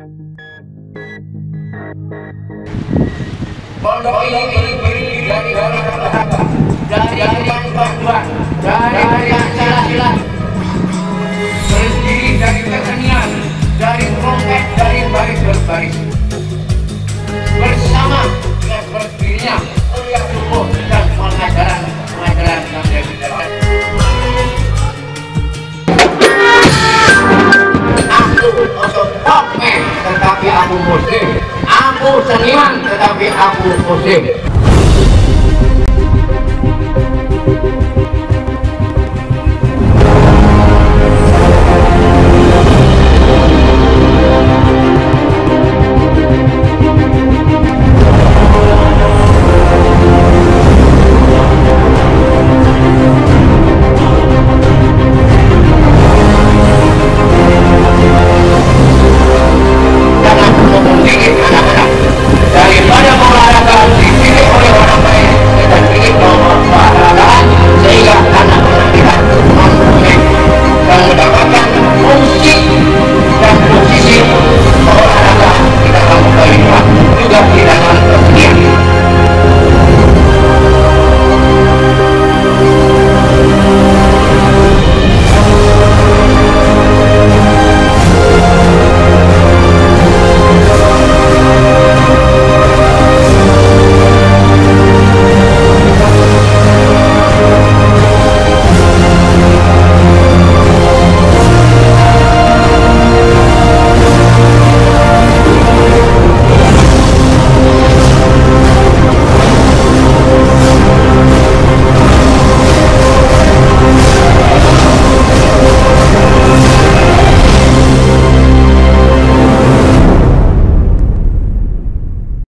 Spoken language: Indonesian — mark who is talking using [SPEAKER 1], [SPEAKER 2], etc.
[SPEAKER 1] Pondok ini terdiri dari kata-kata, dari bantuan, dari silat-silat, terdiri dari kesenian, dari trompet, dari baris berbaris. Bersama dengan berdirinya kuliah subuh dan pengajaran yang diadakan. Aku osotope, tetapi aku muslim. Aku seniman, tetapi aku muslim.